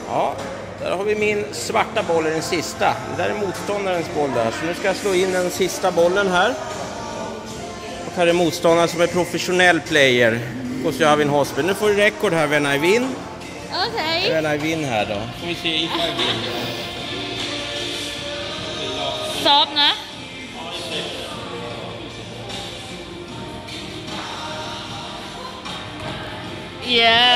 Ja, där har vi min svarta boll, den sista. Det där är motståndarens boll där. Så nu ska jag slå in den sista bollen här. Och här är motståndaren som är professionell player. Kosjavin Hosper. Nu får du rekord här, when I win. Okej. When I win här då. Får vi se if I win. Stop nu. Yeah.